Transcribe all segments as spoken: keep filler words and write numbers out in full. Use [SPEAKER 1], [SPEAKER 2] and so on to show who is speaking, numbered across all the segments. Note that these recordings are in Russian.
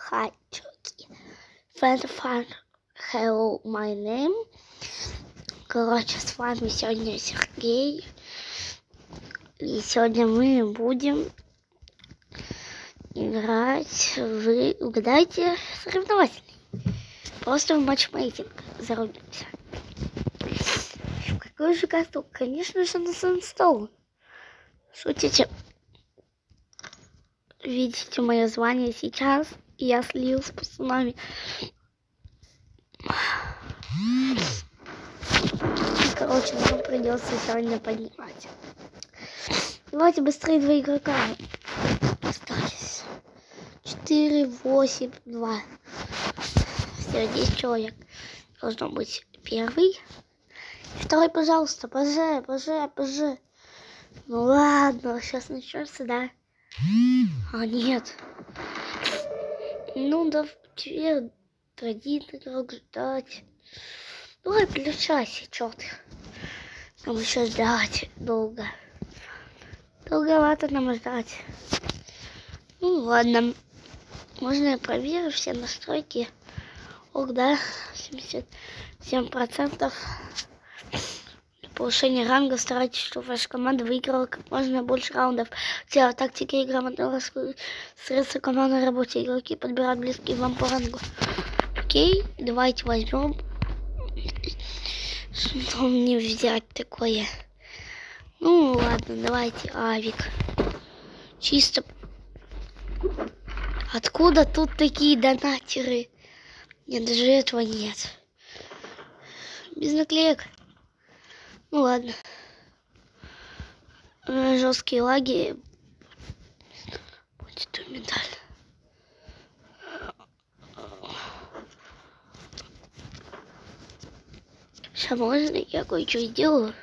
[SPEAKER 1] Hi, Chucky. Friend fun. Hello, my name. Короче, с вами сегодня Сергей. И сегодня мы будем играть в, угадайте, соревновательный. Просто в матчмейкинг зарубимся. В какой же касту? Конечно же, на Сэндстоун. Шутите? Видите мое звание сейчас? Я слил с пацанами. Короче, нам придется сегодня поднимать. Давайте быстрее два игрока остались. Четыре, восемь, два. Все, десять человек. Должно быть первый. Второй, пожалуйста, поже, поже, поже. Ну ладно, сейчас начнется, да? А, нет. Ну, да, тебе один игрок ждать. Давай включайся, чё ты. Нам еще ждать долго. Долговато нам ждать. Ну, ладно. Можно я проверю все настройки? Ох, да, семьдесят семь процентов. Для повышения ранга старайтесь, чтобы ваша команда выиграла как можно больше раундов. Тело, тактика и грамотного средства командной работе. Игроки подбирают близкие вам по рангу. Окей, давайте возьмем. Что мне взять такое? Ну ладно, давайте авик. Чисто. Откуда тут такие донатеры? Нет, даже этого нет. Без наклеек. Ну ладно. Жесткие лаги. Будет у медаль. Сейчас можно я кое-что сделаю.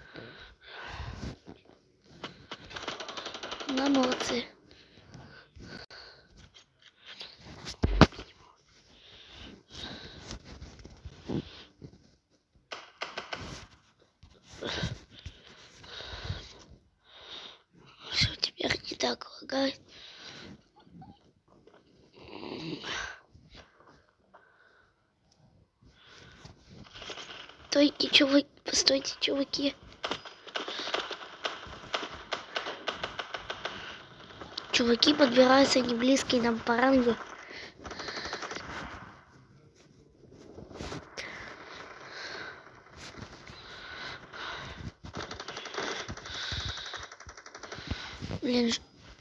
[SPEAKER 1] На, молодцы. Что теперь не так лагает? Стойте, чуваки, постойте, чуваки. Чуваки подбираются не близкие нам по рангу. Блин,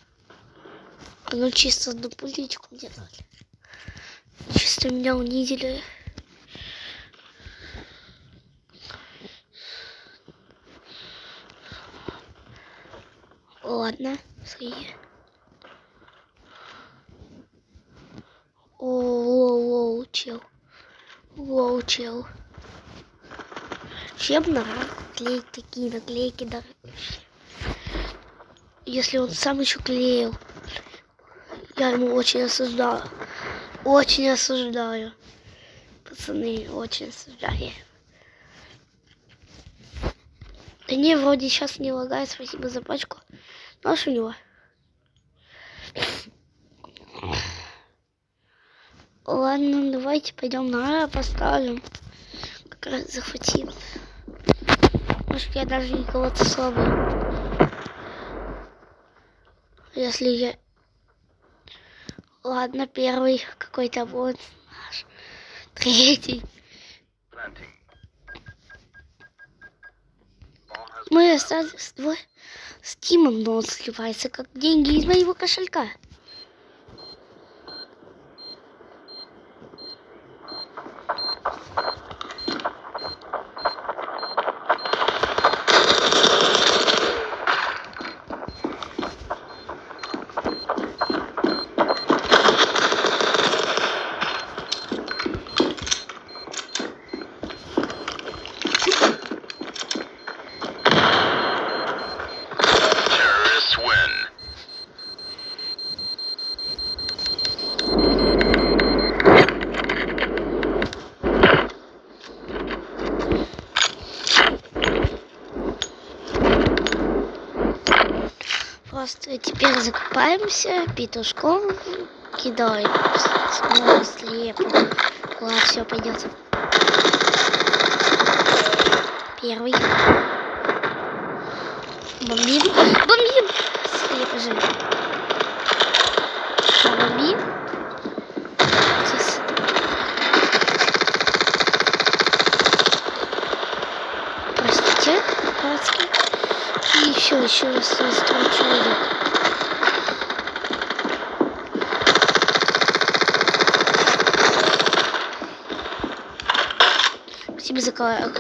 [SPEAKER 1] ну чисто одну пулечку мне дали. Чисто меня унизили. Ладно, свои. Оу, чел. Воу, чел. Чем на клеить такие наклейки, да? Если он сам еще клеил, я ему очень осуждаю. Очень осуждаю. Пацаны, очень осуждаю. Да не, вроде сейчас не лагает, спасибо за пачку. Нож у него. Ладно, давайте пойдем на А поставим. Как раз захватим. Может, я даже не кого-то слабый. Если я... Ладно, первый какой-то вот наш. Третий. Мы остались двое с Тимом, но он сливается как деньги из моего кошелька. Просто теперь закупаемся петушком. кидай. Снова слепо. Ладно, все, пойдет. Первый. Бомбим. Бомбим. Слепо же. Бомбим. Сейчас. Простите, братски. И еще, еще раз строй человек. Спасибо за край.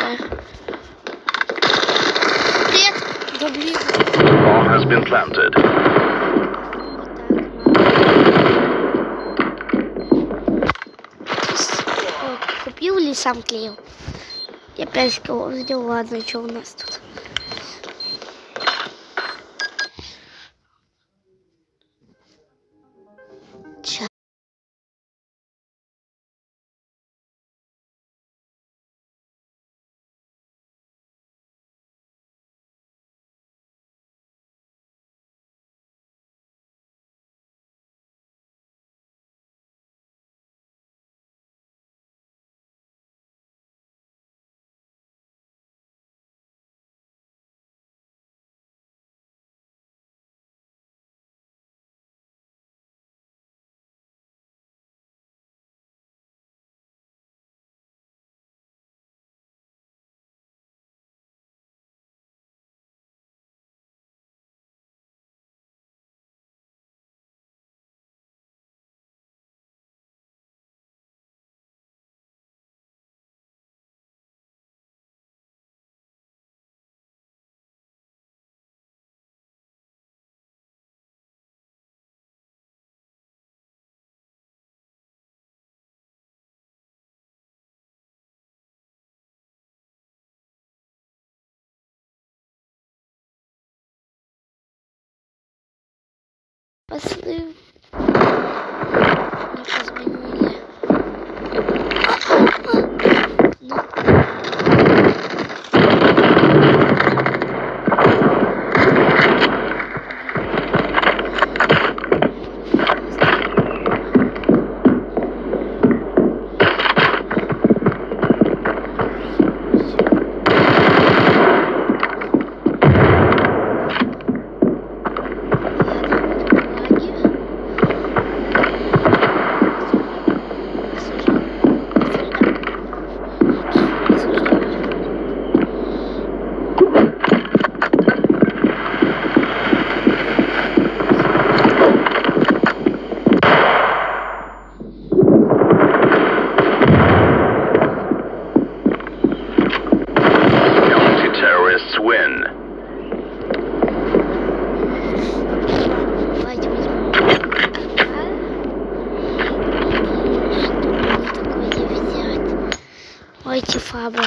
[SPEAKER 1] Привет! Да блин.
[SPEAKER 2] Bomb has been planted.
[SPEAKER 1] Купил или сам клеил? Я пять кило сделал. Ладно, что у нас тут? Сейчас. Посмотрим. Не позвонили. Ну. Давайте фабы.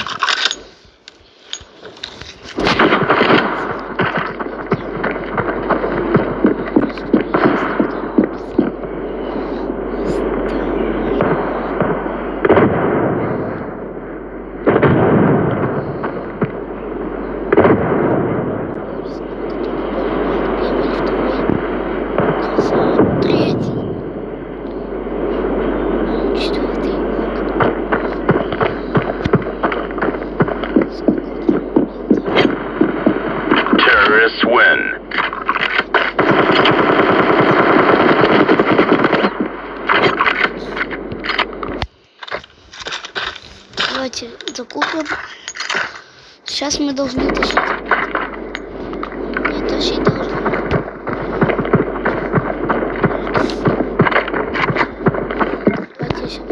[SPEAKER 1] Давайте закупим. Сейчас мы должны тащить. Не тащить должны. Давайте еще.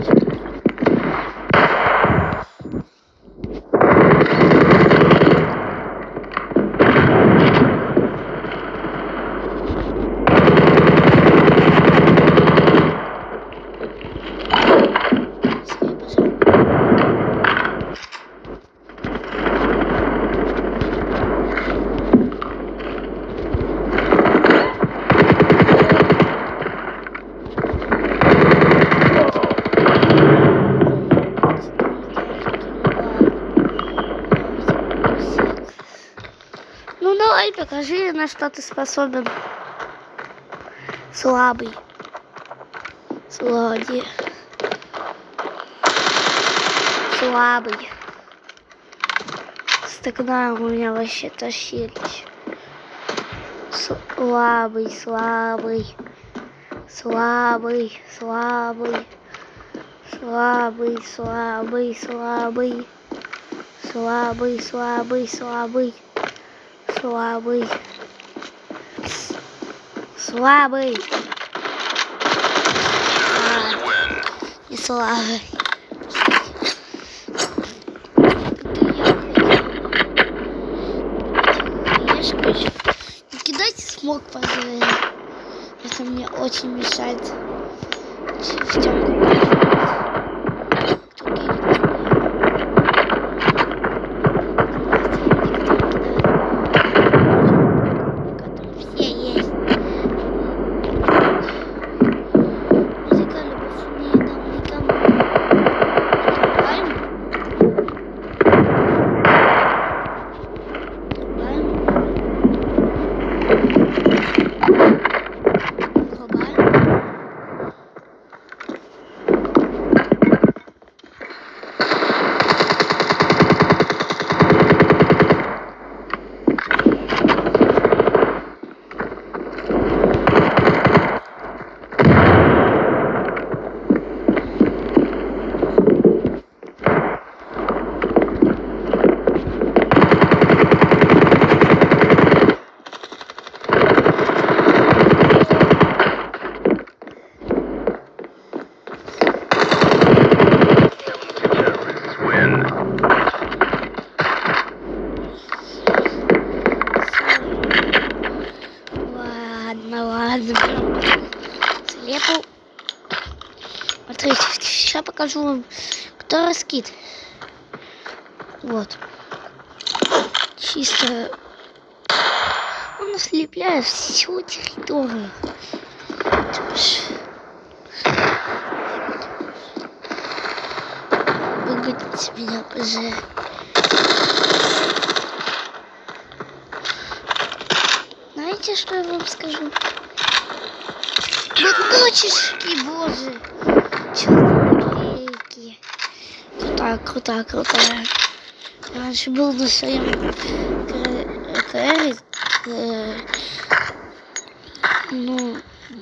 [SPEAKER 1] Ну давай, покажи, на что ты способен. Слабый. Сладкий. Слабый. Стакана у меня вообще тащились. Слабый, слабый. Слабый, слабый. Слабый, слабый, слабый. Слабый, слабый, слабый. Слабый. Слабый. А, не слабый. Не кидайте смог, пожалуйста. Это мне очень мешает в темном. Слепу. Смотрите, сейчас покажу вам, кто раскид. Вот. Чисто он ослепляет всю территорию. Выгоните меня, пожалуйста. Знаете, что я вам скажу? Бутылочки, боже. Чё наклейки. Крутая, крутая, крутая. Я раньше был на своем КР. Ну,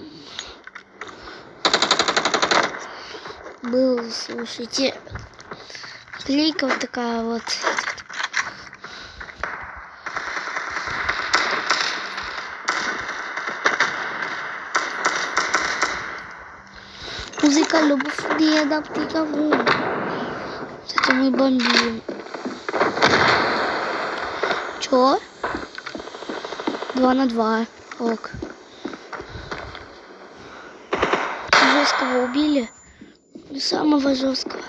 [SPEAKER 1] был, слушайте, наклейка вот такая вот. Музыка любовь не дам никому. Это мы бомбим. Чё? Два на два. Ок. Жесткого убили. Не самого жесткого.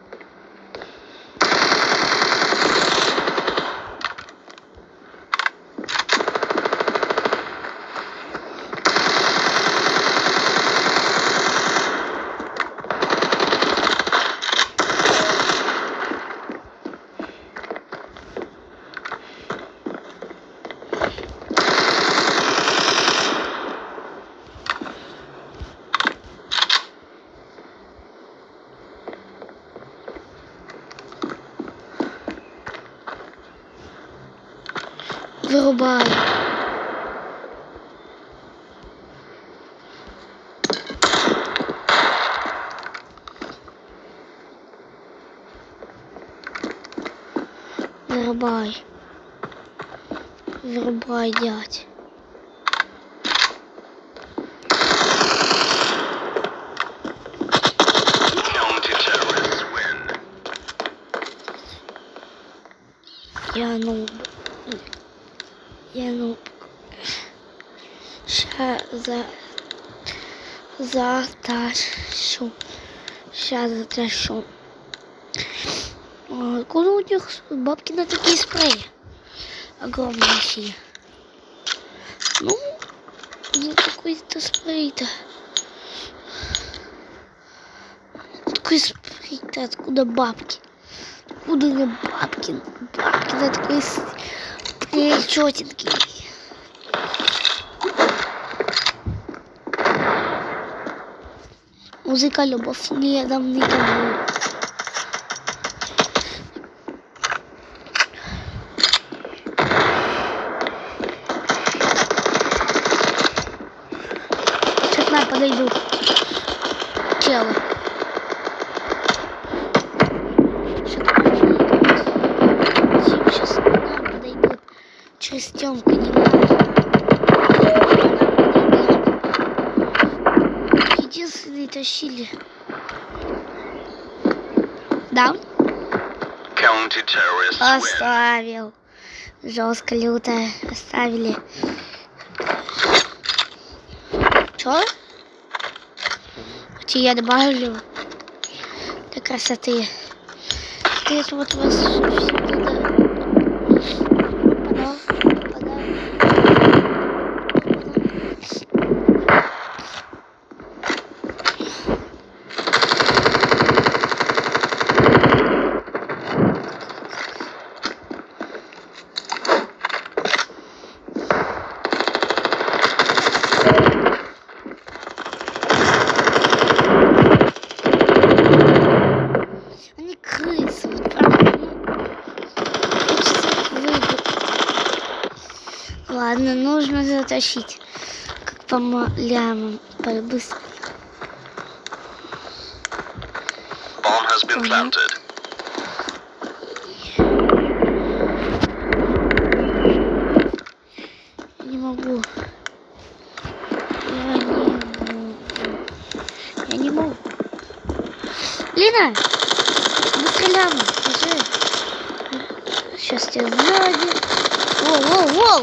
[SPEAKER 1] Вырубай. Вырубай. Вырубай, дядь. Я нуб. Я нуб. Ща за... затащу. Ща затащу. Откуда у них бабки на такие спреи? Огромные все. Ну, не такой-то спрей-то. Такой спрей-то, откуда бабки? Откуда на бабки? Бабки на такой спрей чётенький. Музыка любовь не дам никому. Сейчас к нам подойдут челы. Сейчас к нам подойдут через стенку, не надо. Тащили. Да? Оставил. Жестко лютая. Оставили. Чё? Хотя я добавлю для красоты. Ты вот вас всегда. Пода. Пода. Ладно, нужно затащить, как по лямам, быстро.
[SPEAKER 2] Bomb has been planted.
[SPEAKER 1] Не могу. Я не могу. Я не могу. Лина, быстро ляма, держи. Сейчас тебя сзади. Воу, воу, воу.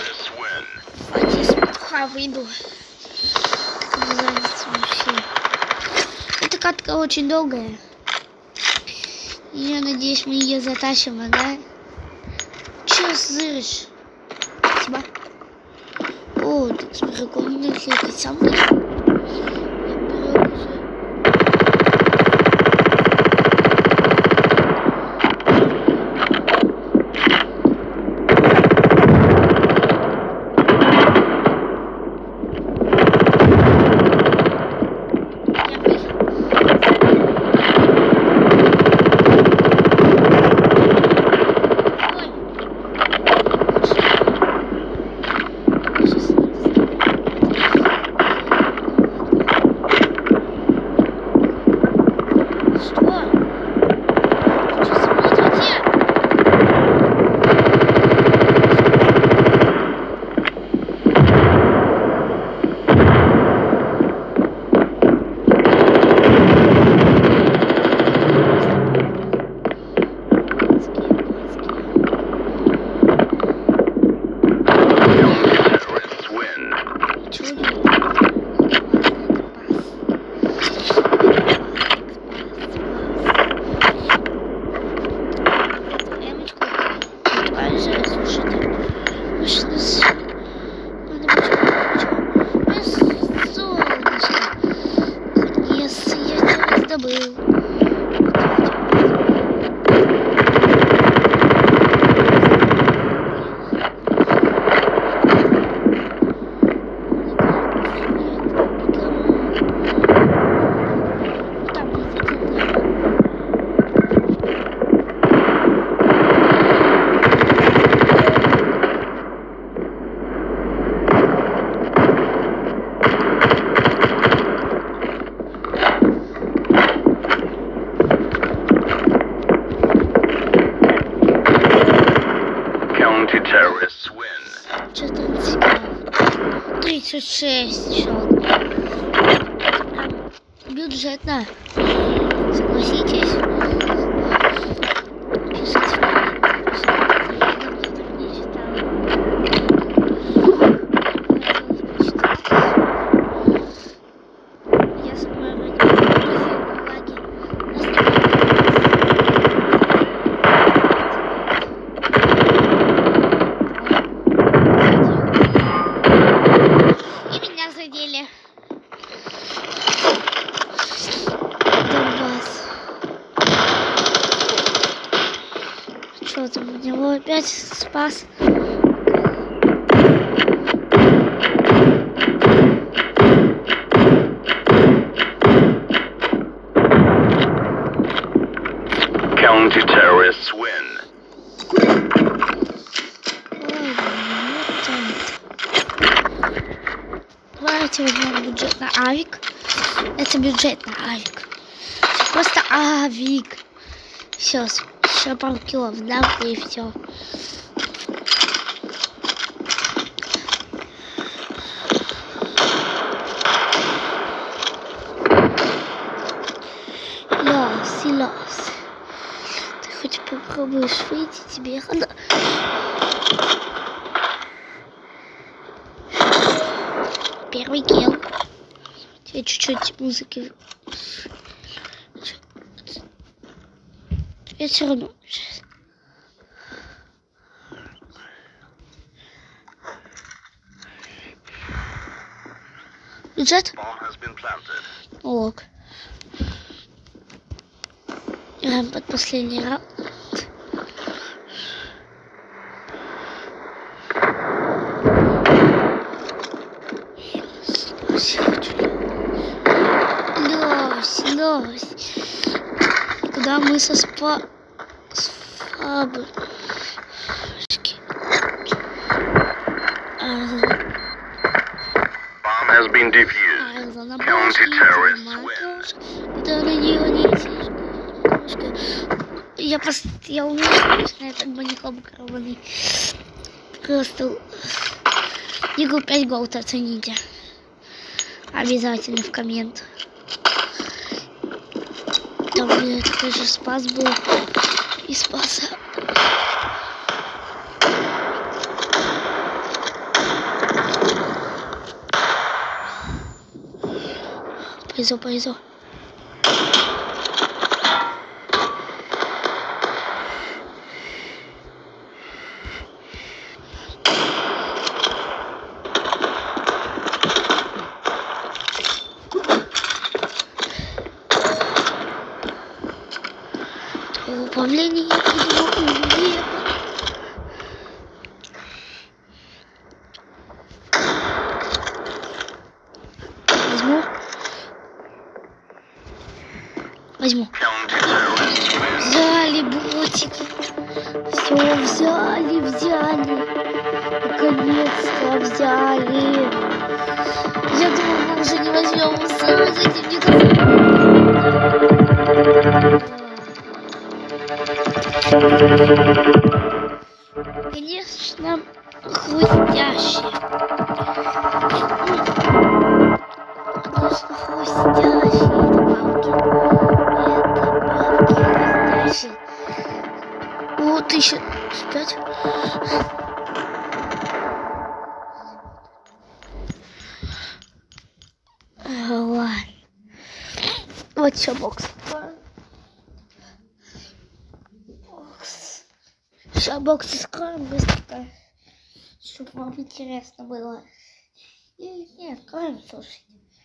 [SPEAKER 1] Выйду. Как называется вообще? Эта катка очень долгая. Я надеюсь, мы ее затащим, ага. Че зыришь? Спасибо. О, так смотри, комнатный кликать сам. Я беру уже. тридцать шесть счет. Бюджетно. Согласитесь. Что там у него опять спас?
[SPEAKER 2] Anti-terrorists win.
[SPEAKER 1] Давайте возьмем бюджет на авик. Это бюджет на авик. Просто авик. Сейчас, еще пару килов, да, и все. Лос, и лос. Ты хоть попробуешь выйти, тебе надо. Первый килл. Тебе чуть-чуть музыки. Я все равно. Бюджет? Ок. Играем под последний раунд. Лось, лось. Куда мы со спа... с фабрики.
[SPEAKER 2] Bomb has been defused. Counter-terrorists win.
[SPEAKER 1] Я просто... Я умею, конечно, этот баником коробанный. Просто... Игру пять голд оцените. Обязательно в коммент. Там у меня такой же спас был. И спаса. Повезло, повезло. Управление небо. Возьму. Возьму. Взяли ботики. Все взяли, взяли. Наконец-то взяли. Я думала, мы уже не возьмем с этим никогда. Конечно, хрустящие. Конечно, хрустящие добавки. Это добавки хрустящие. О, тысяча пять. Ладно. Вот еще бокс. Сейчас бокс откроем быстренько, чтобы вам интересно было. И не откроем, слушайте.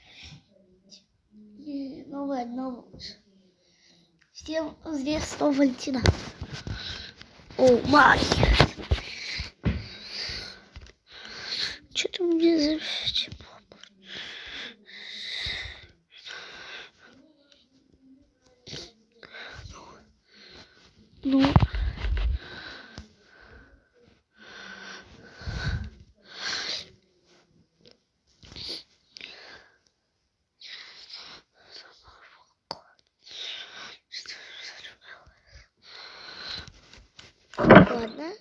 [SPEAKER 1] И новое одно. Всем известного Валентина. О май. Что-то мне за... Ну. Ладно.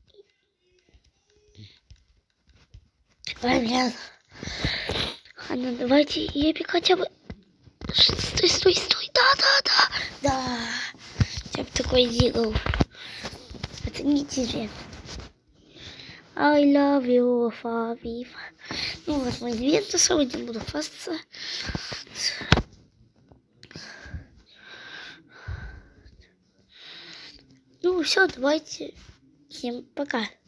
[SPEAKER 1] Ладно. Ладно, давайте епик хотя бы. Стой, стой, стой. Да, да, да. Да. Я бы такой делал. Оцените же. I love you, Fabi. Ну, вот мой двенадцать, сегодня буду фаститься. Ну, все, давайте. Всем пока.